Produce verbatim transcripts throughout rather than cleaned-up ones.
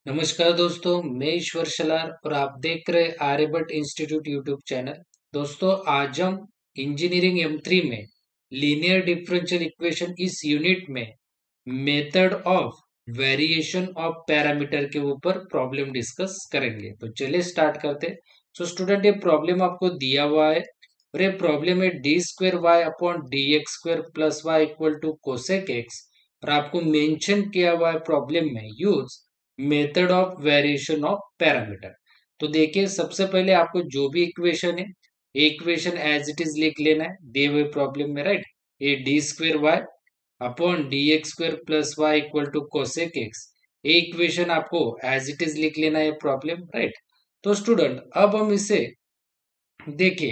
नमस्कार दोस्तों, मैं ईश्वर शलार और आप देख रहे आर्यभट्ट इंस्टीट्यूट यूट्यूब चैनल। दोस्तों, आज हम इंजीनियरिंग एम थ्री में लीनियर डिफरेंशियल इक्वेशन इस यूनिट में method of variation of parameter के ऊपर प्रॉब्लम डिस्कस करेंगे। तो चलिए स्टार्ट करते हैं। सो स्टूडेंट, ये प्रॉब्लम आपको दिया हुआ है और ये प्रॉब्लम है D square Y upon D X square plus Y equal to cosec X, और आपको मेंशन किया हुआ है प्रॉब्लम में use method of variation of parameter. तो देखिए, सबसे पहले आपको जो भी इक्वेशन है, इक्वेशन एज इट इज लिख लेना है दिए हुए प्रॉब्लम में, राइट। ये D square Y upon D X square plus Y equal to cosec X, ये इक्वेशन आपको एज इट इज लिख लेना है प्रॉब्लम, राइट। तो स्टूडेंट, अब हम इसे देखिए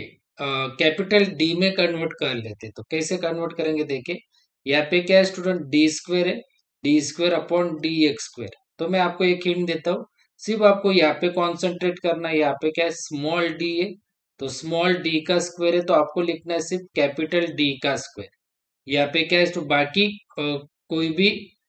कैपिटल डी में कन्वर्ट कर लेते। तो कैसे कन्वर्ट करेंगे, देखिए यहाँ पे क्या है स्टूडेंट, डी स्क्वेयर है, D square upon D X square. तो मैं आपको एक हिंट देता हूँ, सिर्फ आपको यहाँ पे कॉन्सेंट्रेट करना है। यहाँ पे क्या है, स्मॉल डी है, तो स्मॉल डी का स्क्वायर है, तो आपको लिखना है सिर्फ कैपिटल डी का स्क्वायर। यहाँ पे क्या है, तो बाकी अ, कोई भी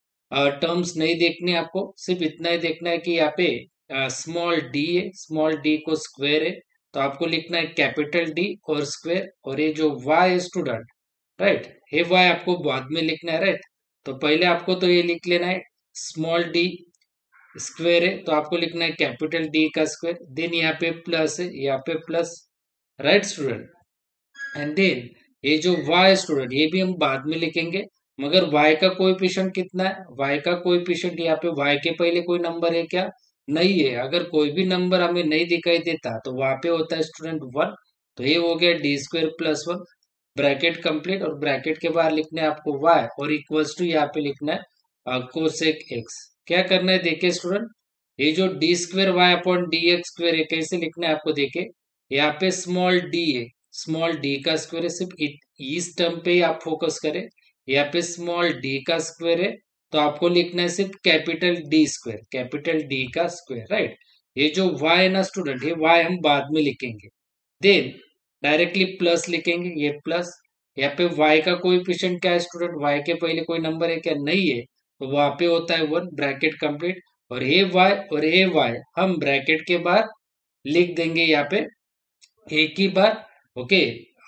टर्म्स नहीं देखने आपको, सिर्फ इतना ही देखना है कि यहाँ पे स्मॉल डी है, स्मॉल डी को स्क्वायर है, तो आपको लिखना है कैपिटल डी और स्क्वायर। और ये जो y है स्टूडेंट, राइट, ये y आपको बाद में लिखना है, राइट। तो पहले आपको तो ये लिख लेना है स्मॉल डी स्क्वायर है, तो आपको लिखना है कैपिटल डी का स्क्वायर। देन यहाँ पे प्लस है, यहाँ पे plus, right student. And then ये जो y स्टूडेंट, ये भी हम बाद में लिखेंगे, मगर y का कोएफिशिएंट कितना है, y का कोएफिशिएंट यहाँ पे y के पहले कोई नंबर है क्या, नहीं है। अगर कोई भी नंबर हमें नहीं दिखाई देता तो वहां पे होता है स्टूडेंट वन। तो ये हो गया D square plus one, bracket complete, और ब्रैकेट के बाहर लिखना है आपको y और इक्वल्स टू यहाँ पे लिखना है कोसेक एक्स। क्या करना है, देखिए स्टूडेंट, ये जो D square Y upon D X square है, कैसे लिखना है आपको, देखिए यहाँ पे स्मॉल डी है, स्मॉल डी का स्क्वायर है, सिर्फ इस टर्म पे ही आप फोकस करें। यहाँ पे स्मॉल डी का स्क्वायर है, तो आपको लिखना है सिर्फ capital D square, capital D का स्क्वायर, राइट। ये जो y है ना स्टूडेंट, ये y हम बाद में लिखेंगे। देन डायरेक्टली प्लस लिखेंगे, ये प्लस। यहाँ पे y का कोएफिशिएंट क्या है स्टूडेंट, y के पहले कोई नंबर है क्या, नहीं है, तो वहां पे होता है वन, ब्रैकेट कंप्लीट। और ये y और ये y हम ब्रैकेट के बाहर लिख देंगे यहाँ पे एक ही बार, ओके।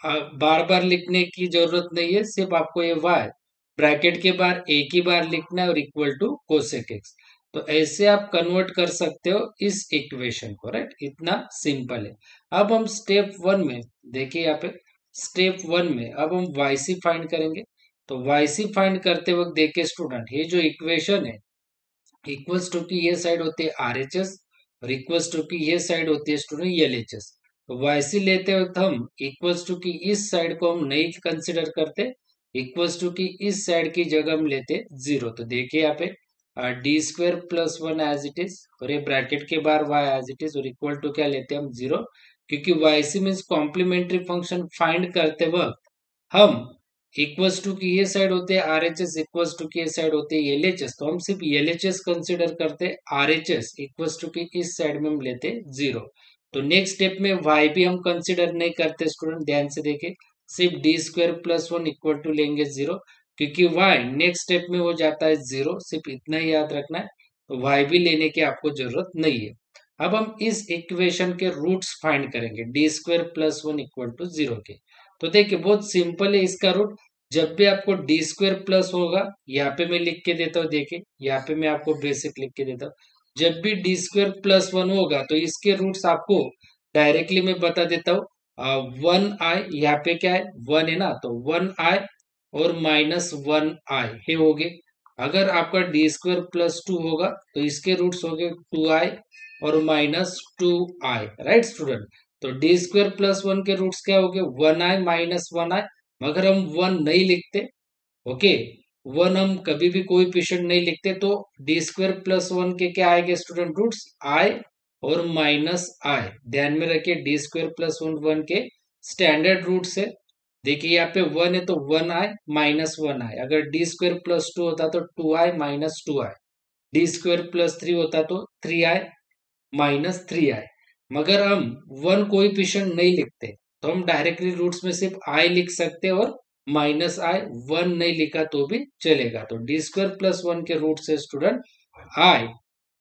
बार बार लिखने की जरूरत नहीं है, सिर्फ आपको ये y ब्रैकेट के बाहर एक ही बार लिखना है और इक्वल टू कोसेक एक्स। तो ऐसे आप कन्वर्ट कर सकते हो इस इक्वेशन को, राइट। इतना सिंपल है। अब हम स्टेप वन में देखिए, यहाँ पे स्टेप वन में अब हम वाईसी फाइंड करेंगे। तो वाईसी फाइंड करते वक्त देखिए स्टूडेंट, ये जो इक्वेशन है, इक्वल्स टू की ये साइड होती है आर एच एस और इक्वल्स टू की ये साइड होती है स्टूडेंट एल एच एस। तो वाईसी लेते वक्त हम इक्वल्स टू की इस साइड को हम नहीं कंसिडर करते, इक्वल्स टू की इस साइड की जगह हम लेते जीरो। तो देखिए यहाँ पे D square plus one as it is, और ये ब्रैकेट के बाहर वाई एज इट इज, और इक्वल टू क्या लेते हैं हम, जीरो। क्योंकि Y C means complementary function find करते वक्त हम इक्वल्स टू की ये साइड होते हैं R H S, equals to की ये साइड होते हैं एल एच एस, तो हम सिर्फ एल एच एस कंसिडर करते, R H S equals to की इस साइड में हम लेते जीरो। तो नेक्स्ट स्टेप में y भी हम कंसिडर नहीं करते स्टूडेंट, ध्यान से देखे, सिर्फ D square plus one equal to लेंगे जीरो, क्योंकि y नेक्स्ट स्टेप में हो जाता है जीरो, सिर्फ इतना ही याद रखना है। तो y भी लेने की आपको जरूरत नहीं है। अब हम इस इक्वेशन के रूट्स फाइंड करेंगे, D square plus one equal to zero के। तो देखिए बहुत सिंपल है इसका रूट। जब भी आपको डी स्क्वायर प्लस होगा, यहाँ पे मैं लिख के देता हूँ, देखिए यहाँ पे मैं आपको बेसिक लिख के देता हूँ, जब भी डी स्क्वायर प्लस वन होगा तो इसके रूट्स आपको डायरेक्टली मैं बता देता हूँ। वन आई, यहाँ पे क्या है, वन है ना, तो वन आई और माइनस वन आई हे हो गए। अगर आपका डी स्क्वायर प्लस टू होगा तो इसके रूट्स हो गए टू आई और minus two I, right student. तो डी स्क्वायर प्लस वन के रूट्स क्या हो गए, one I minus one I, मगर हम वन नहीं लिखते, ओके। वन हम कभी भी कोई पेशेंट नहीं लिखते, तो डी स्क्वायर प्लस वन के क्या आएंगे स्टूडेंट, रूट्स आई और माइनस आई। ध्यान में रखिए, D square plus one one के स्टैंडर्ड रूट्स है। देखिए यहाँ पे वन है तो one I minus one I, अगर डी स्क्वायर प्लस टू होता तो two I minus two I, D square plus three होता तो three I minus three I. मगर हम वन कोई पेशेंट नहीं लिखते, तो हम डायरेक्टली रूट्स में सिर्फ आई लिख सकते हैं और माइनस आई, वन नहीं लिखा तो भी चलेगा। तो डी स्क्वायर प्लस वन के रूट से स्टूडेंट आई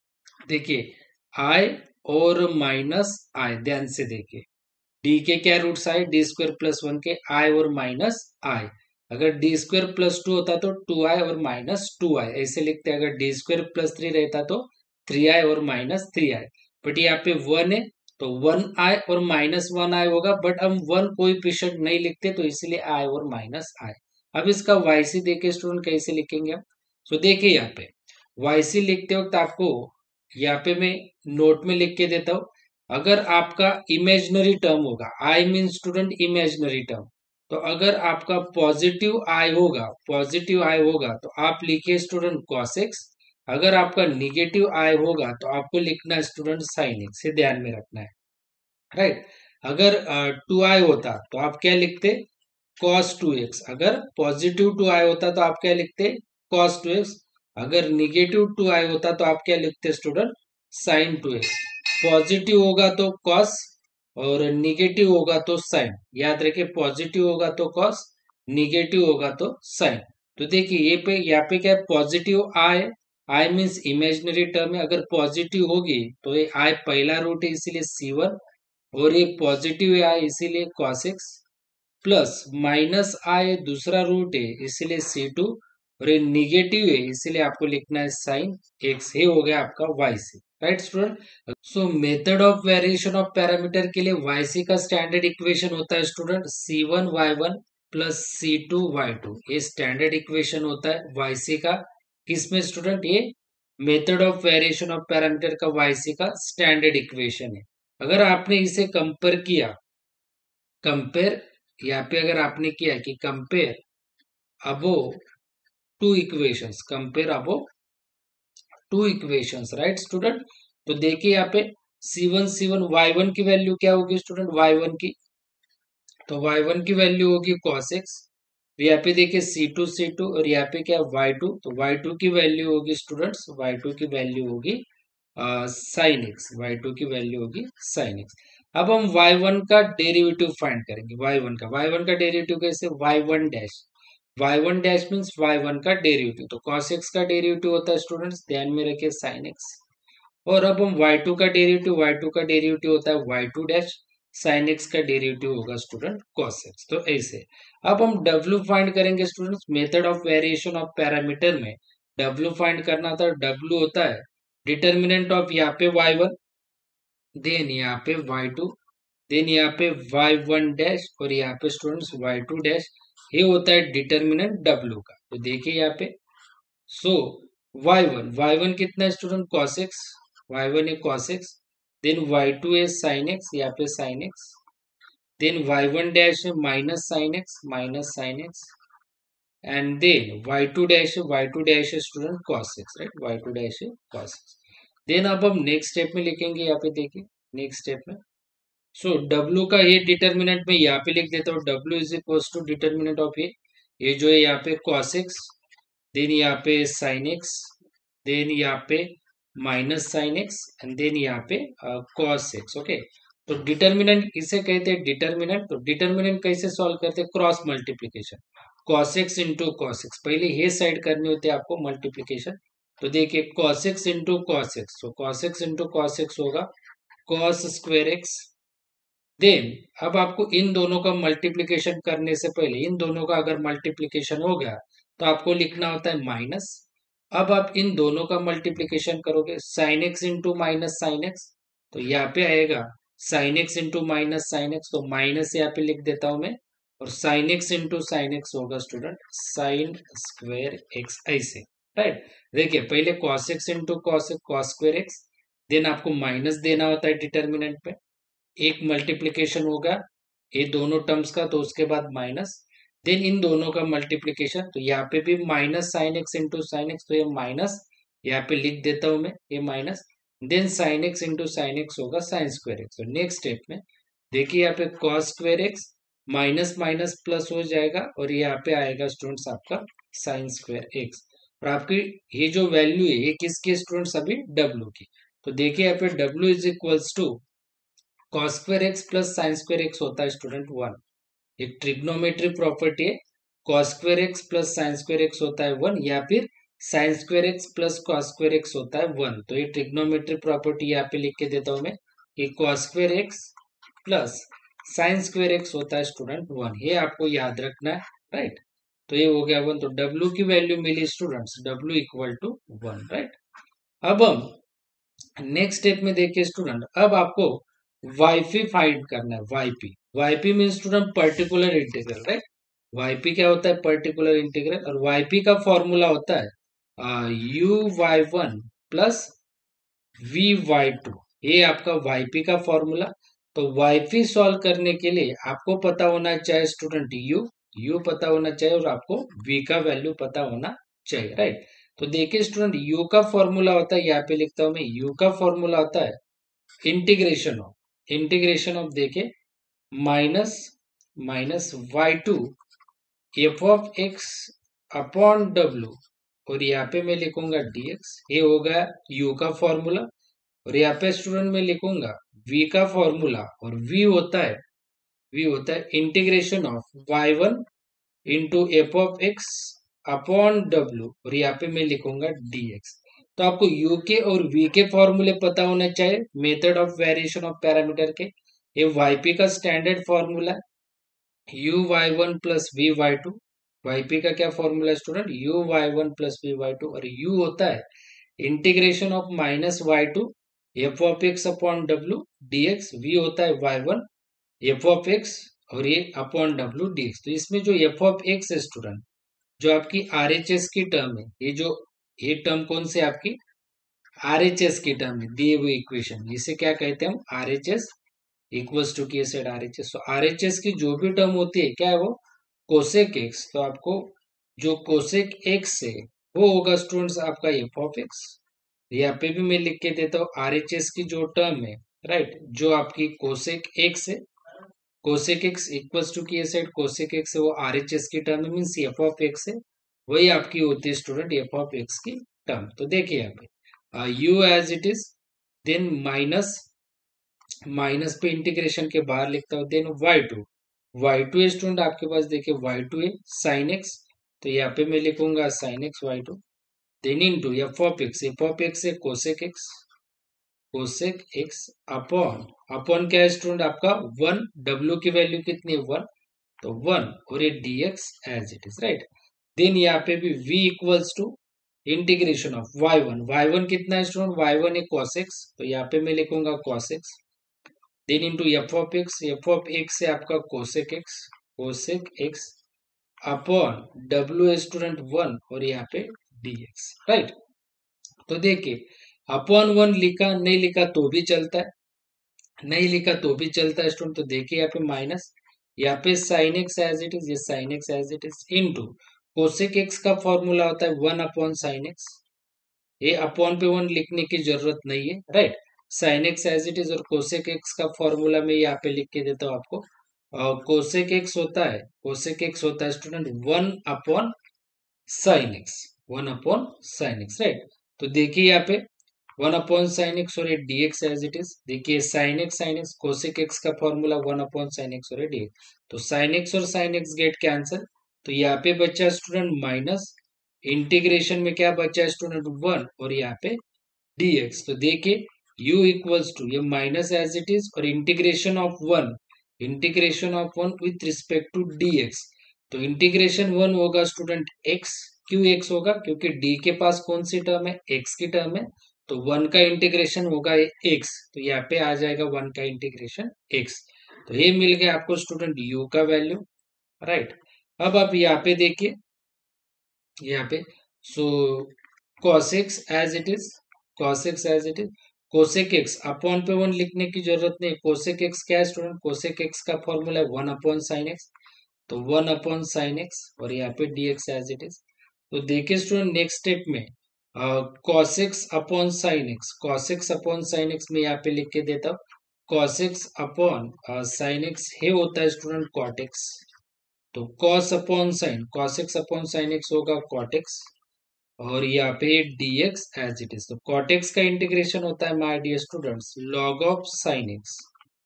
देखिए आई और माइनस आई, ध्यान से देखिए, डी के क्या रूट्स आए, डी स्क्वायर प्लस वन के आई और माइनस आई। अगर डी स्क्वायर प्लस टू होता तो टू आई और माइनस टू आई ऐसे लिखते हैं। अगर डी स्क्वायर प्लस थ्री रहता तो थ्री आई और माइनस थ्री आई। बट यहाँ पे वन है तो वन आई और माइनस वन आई होगा, बट हम वन कोएफिशिएंट नहीं लिखते तो इसलिए आई और माइनस आई। अब इसका वाईसी देखे स्टूडेंट कैसे लिखेंगे हम। सो देखिए यहाँ पे वाईसी लिखते वक्त आपको यहाँ पे मैं नोट में लिख के देता हूँ। अगर आपका इमेजिनरी टर्म होगा, I mean student imaginary term, तो अगर आपका पॉजिटिव आई होगा, पॉजिटिव आई होगा तो आप लिखिए स्टूडेंट cos x। अगर आपका निगेटिव आई होगा तो आपको लिखना है स्टूडेंट sin x, से ध्यान में रखना है, राइट। अगर टू आई होता तो आप क्या लिखते, cos टू एक्स। अगर पॉजिटिव टू आई होता तो आप क्या लिखते, cos टू एक्स। अगर निगेटिव टू आई होता तो आप क्या लिखते student, sin two X. Positive होगा तो cos और निगेटिव होगा तो sin। याद रखिए पॉजिटिव होगा तो cos, निगेटिव होगा तो sin। तो देखिए ये पे यहाँ पे क्या है, positive I, I means imaginary term है। अगर पॉजिटिव होगी तो ये आई पहला रूट है इसीलिए सी वन, और ये पॉजिटिव है आई इसीलिए cos x, plus minus I दूसरा रूट है इसीलिए सी टू, और ये निगेटिव है इसीलिए आपको लिखना है साइन एक्स। ये हो गया आपका y c, right student. So method of variation of parameter के लिए वाई सी का स्टैंडर्ड इक्वेशन होता है student c one y one plus c two y two. ये स्टैंडर्ड इक्वेशन होता है वाई सी का। किसमें स्टूडेंट, ये method of variation of parameter का वाई सी का स्टैंडर्ड इक्वेशन है। अगर आपने इसे कंपेयर किया, कंपेयर यहाँ पे अगर आपने किया कि compare above two equations, compare above two equations, right student. तो देखिए यहाँ पे c one c one y one की वैल्यू क्या होगी स्टूडेंट, वाई वन की, तो वाई वन की वैल्यू होगी cos x। यहाँ पे देखिए सी टू सी टू और यहाँ पे क्या वाई टू, तो वाई टू की वैल्यू होगी स्टूडेंट्स, वाई टू की वैल्यू होगी साइन एक्स, वाई टू की वैल्यू होगी साइन एक्स। अब हम वाई वन का डेरिवेटिव फाइंड करेंगे, वाई वन का, वाई वन का डेरिवेटिव कैसे, y one dash, y one dash means y one का डेरिवेटिव, तो cos x का डेरिवेटिव होता है स्टूडेंट्स, ध्यान में रखिए sin x। और अब हम वाई टू का डेरिवेटिव, वाई टू का डेरिवेटिव होता है y two dash, sin x का डेरिवेटिव होगा स्टूडेंट cos x। तो ऐसे अब हम w फाइंड करेंगे students, method of variation of parameter में w फाइंड करना था। w होता है डिटर्मिनेंट ऑफ यहाँ पे वाई वन, देन यहाँ पे वाई टू, देन यहाँ पे वाई वन डैश और यहाँ पे स्टूडेंट्स वाई टू डैश। ये होता है डिटर्मिनेंट w का। तो देखिए यहाँ पे, so y one, y one कितना है student cos x, y one है cos x, then y two है sin x, यहाँ पे sin x, then y one dash है minus sin x, minus sin x, and then y two dash है, y two dash है student cos x, right, y two dash है cos x। Then अब हम next step में लिखेंगे, यहाँ पे देखिए नेक्स्ट स्टेप में, सो so, W का ये डिटर्मिनेंट में यहाँ पे लिख देता हूँ, W is equal to determinant of ये ये जो है यहाँ पे cos x, देन यहाँ पे sin x, देन यहाँ पे minus sin x, and then यहाँ पे cos x। ओके, तो डिटर्मिनेंट इसे कहते हैं डिटर्मिनेंट। तो डिटर्मिनेंट कैसे सॉल्व करते हैं, cross multiplication, cos x into cos x, पहले ये साइड करनी होती है आपको मल्टीप्लीकेशन। तो देखिए cos x into cos x, तो cos x into cos x होगा cos स्क्वायर x। देन अब आपको इन दोनों का मल्टीप्लीकेशन करने से पहले, इन दोनों का अगर मल्टीप्लीकेशन हो गया तो आपको लिखना होता है माइनस। अब आप इन दोनों का मल्टीप्लीकेशन करोगे, sine x into minus sine x, तो यहाँ पे आएगा sine x into minus sine x, तो माइनस यहाँ पे लिख देता हूं मैं, और sine x into sine x होगा स्टूडेंट साइन स्क्वायर एक्स, ऐसे, राइट। देखिए पहले cos x into cos cos square x, then आपको माइनस देना होता है डिटर्मिनेंट पे, एक मल्टीप्लीकेशन होगा ये दोनों टर्म्स का, तो उसके बाद माइनस, देन इन दोनों का मल्टीप्लीकेशन, तो यहाँ पे भी minus sine x into sine x, तो ये माइनस यहाँ पे लिख देता हूं मैं, ये minus, then sine x into sine x होगा साइन स्क्वायर एक्स। तो नेक्स्ट स्टेप में देखिए यहाँ पे cos square x minus minus plus हो जाएगा, और यहाँ पे आएगा स्टूडेंट्स आपका साइन स्क्वायर एक्स। और आपकी ये जो वैल्यू है ये किसकी स्टूडेंट्स, अभी डब्ल्यू की। तो देखिए यहाँ पे W is equals to cos square x plus sine square x होता है स्टूडेंट वन, एक ट्रिग्नोमेट्री प्रॉपर्टी है, cos square x plus sine square x होता है वन, या फिर sine square x plus cos square x होता है वन। तो ये ट्रिग्नोमेट्री प्रॉपर्टी यहाँ पे लिख के देता हूं मैं कि cos square x plus sine square x होता है स्टूडेंट वन। ये आपको याद रखना है, राइट। तो ये हो गया वन। तो डब्ल्यू की वैल्यू मिली students, W equal to one, right. अब हम नेक्स्ट स्टेप में देखिए स्टूडेंट, अब आपको वाईपी फाइंड करना है। Yp yp mean student particular integral, right. Yp क्या होता है? Particular integral. और वाईपी का फॉर्मूला होता है u y one plus v y two. ये आपका वाईपी का फॉर्मूला। तो वाईपी सॉल्व करने के लिए आपको पता होना चाहिए स्टूडेंट यू, यू पता होना चाहिए और आपको वी का वैल्यू पता होना चाहिए, राइट। तो देखिए स्टूडेंट, यू का फॉर्मूला होता है, यहाँ पे लिखता हूं मैं, यू का फॉर्मूला होता है इंटीग्रेशन ऑफ इंटीग्रेशन ऑफ देखिए minus minus y two f of x upon W, और यहाँ पे मैं लिखूंगा डीएक्स। ये होगा यू का फॉर्मूला। और यहाँ पे स्टूडेंट मैं लिखूंगा v का फॉर्मूला, और v होता है v होता है integration of y one into f of x upon W, और यहाँ पे मैं लिखूंगा dx। तो आपको u के और v के फॉर्मूले पता होने चाहिए, method of variation of parameter के। ये yp का स्टैंडर्ड फॉर्मूला है, u y one plus v y two. Yp का क्या फॉर्मूला है student? U y one plus v y two. और यू होता है integration of minus y two f of x upon W dx. V होता है y one f of x और ये अपॉन डब्ल्यू डीएक्स। तो इसमें जो एफ ऑफ एक्स है स्टूडेंट, जो आपकी आरएचएस की टर्म है, ये जो ये टर्म कौन से आपकी आरएचएस की टर्म है, दिए हुए इक्वेशन, इसे क्या कहते हैं हम? आरएचएस इक्वल्स टू की सेड आरएचएस। तो आरएचएस की जो भी टर्म होती है, क्या है वो? Cosec x. तो आपको जो कोसेक एक्स है वो होगा स्टूडेंट्स आपका एफ ऑफ एक्स। यहाँ पे भी मैं लिख के देता हूँ आरएचएस की जो टर्म है, राइट, जो आपकी कोसेक एक्स है, कोसेक एक्स इक्वल्स टू की सेड कोसेक एक्स है, वो आरएचएस की term means f of x है, वही आपकी होती है स्टूडेंट एफ ऑफ एक्स की टर्म। तो देखिए यहाँ पे u as it is, then minus minus पे इंटीग्रेशन के बाहर लिखता हूँ, then y two y two है स्टूडेंट आपके पास, देखिए वाई टू है साइन एक्स। तो यहाँ पे मैं लिखूंगा sine x y two, then into f of x, f of x है cosec x, cosec x upon upon क्या है स्टूडेंट आपका? वन। डब्ल्यू की वैल्यू कितनी है? वन। तो वन और ये dx as it is, right. Then यहाँ पे भी v equals to integration of y one. Y one कितना है स्टूडेंट? वाई वन है cos x, तो यहाँ पे मैं लिखूंगा cos x, then into f of x, f of x है आपका cosec x, cosec x upon W है स्टूडेंट वन और यहाँ पे dx, राइट। तो देखिए अपॉन वन लिखा नहीं लिखा तो भी चलता है, नहीं लिखा तो भी चलता है स्टूडेंट। तो देखिए यहाँ पे माइनस, यहाँ पे sine x as it is, ये sine x as it is, into cosec x का फॉर्मूला होता है वन अपॉन साइन एक्स। ये अपॉन पे वन लिखने की जरूरत नहीं है, right. Sine x as it is और कोसेक एक्स का फॉर्मूला मैं यहाँ पे लिख के देता हूँ आपको। कोसेक एक्स होता है कोसेक एक्स होता है student one upon sine x, one upon sine x, right. तो देखिए यहाँ पे वन अपॉन साइन एक्स और ये dx एज इट इज। देखिए sine x sine x cosec x का formula one upon sine x और ये dx। तो साइन एक्स और साइन एक्स गेट कैंसिल, तो यहाँ पे बचा स्टूडेंट माइनस, इंटीग्रेशन में क्या बचा स्टूडेंट? वन और यहाँ पे dx। तो देखिए u इक्वल्स टू ये माइनस एज इट इज और integration of one, integration of one with respect to dx। तो इंटीग्रेशन वन होगा स्टूडेंट x। क्यों x होगा? क्योंकि d के पास कौन सी टर्म है? x की टर्म है। तो वन का इंटीग्रेशन होगा x, तो यहाँ पे आ जाएगा वन का इंटीग्रेशन x। तो ये मिल गया आपको स्टूडेंट u का वैल्यू, राइट। अब आप यहाँ पे देखिए, यहाँ पे so cos x as it is, cos x as it is, cosec x upon पे वन लिखने की जरूरत नहीं। कोसेक एक्स क्या है स्टूडेंट? कोसेक एक्स का फॉर्मूला है वन अपॉन साइन एक्स, तो वन अपॉन साइन एक्स और यहाँ पे dx एज इट इज। तो देखिए स्टूडेंट नेक्स्ट स्टेप में cos x upon sine x, cos x upon sine x में यहाँ पे लिख के देता हूँ cos x upon sine x, ये होता है स्टूडेंट cot x। तो cos upon sine, cos x upon sine x होगा cot x और यहाँ पे dx एज इट इज। तो cot x का इंटीग्रेशन होता है my dear students log of sine x।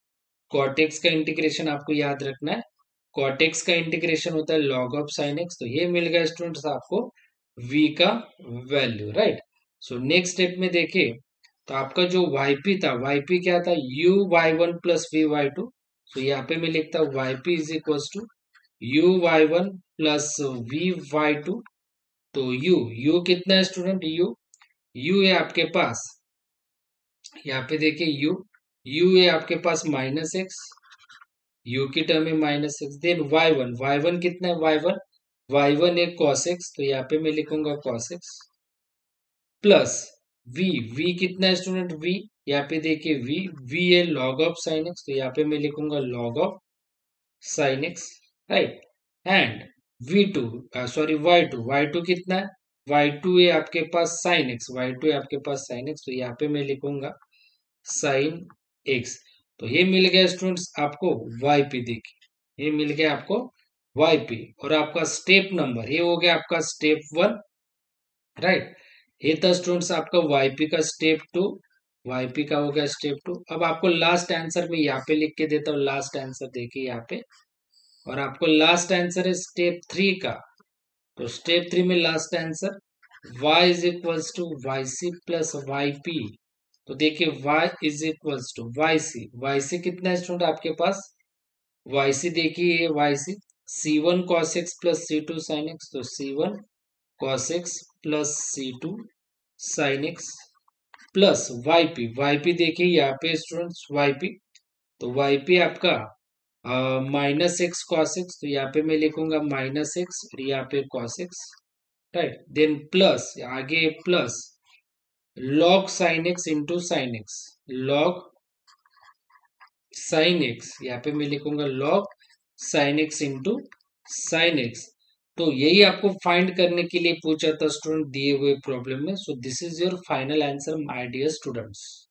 cot x का इंटीग्रेशन आपको याद रखना है, cot x का इंटीग्रेशन होता है log ऑफ साइन x। तो ये मिल गया स्टूडेंट्स आपको v का value, right. So next step में देखें तो आपका जो yp था, yp क्या था, u y one plus v y two. So यहाँ पे मैं लिखता हूँ yp is equal to u y one plus v y two. तो u u कितना है स्टूडेंट, u u है आपके पास, यहाँ पे देखिए u u है आपके पास माइनस एक्स, u की टर्म में minus x. Then y one, y one कितना है, वाई वन वाई वन है कॉस एक्स, तो यहाँ पे मैं लिखूंगा cos x plus v, v कितना है स्टूडेंट, v यहाँ पे देखिए v v है लॉग ऑफ साइन एक्स, तो यहाँ पे मैं लिखूंगा log of sine x, right. And v two, sorry y two, y two कितना है, वाई टू है आपके पास साइन एक्स, वाई टू है आपके पास साइन एक्स, तो यहाँ पे मैं लिखूंगा साइन एक्स। तो ये मिल गया स्टूडेंट्स आपको वाईपी, देखिए ये मिल गया आपको वाईपी। और आपका स्टेप नंबर, ये हो गया आपका स्टेप वन, राइट। ये था स्टूडेंट्स आपका वाईपी का स्टेप टू, वाईपी का हो गया स्टेप टू। अब आपको लास्ट आंसर में यहाँ पे लिख के देता हूँ, लास्ट आंसर देखिए यहाँ पे, और आपको लास्ट आंसर है स्टेप थ्री का। तो स्टेप थ्री में last answer y is equals to y c plus y p. तो देखिए y is equals to y c, y c कितना है स्टूडेंट आपके पास, वाई सी देखिए ये y c c one cos x plus c two sine x, तो c one cos x plus c two sine x plus y p, y P देखिए यहाँ पे स्टूडेंट्स वाई पी, तो y p आपका minus x cos x, तो यहाँ पे मैं लिखूंगा माइनस एक्स और यहाँ पे cos x, right. Then plus आगे plus log sine x into sine x, log sine x, यहाँ पे मैं लिखूंगा log sine x into sine x. तो यही आपको फाइंड करने के लिए पूछा था स्टूडेंट दिए हुए प्रॉब्लम में। So this is your final answer my dear students.